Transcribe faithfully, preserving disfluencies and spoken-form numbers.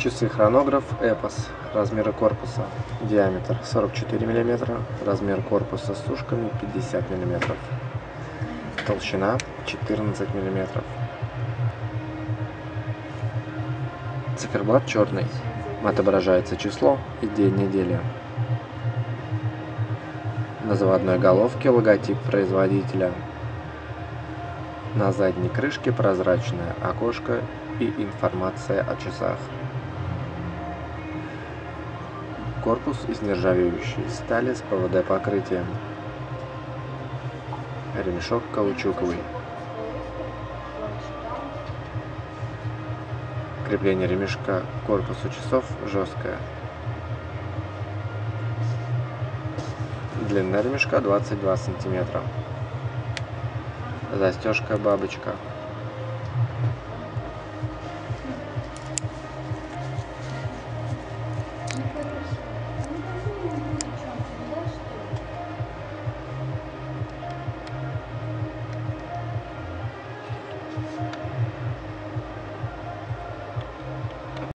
Часы хронограф Эпос. Размеры корпуса. Диаметр сорок четыре миллиметра. Размер корпуса с ушками пятьдесят миллиметров. Толщина четырнадцать миллиметров. Циферблат черный. Отображается число и день недели. На заводной головке логотип производителя. На задней крышке прозрачное окошко и информация о часах. Корпус из нержавеющей стали с ПВД покрытием. Ремешок каучуковый. Крепление ремешка к корпусу часов жесткое. Длина ремешка двадцать два сантиметра. Застежка бабочка.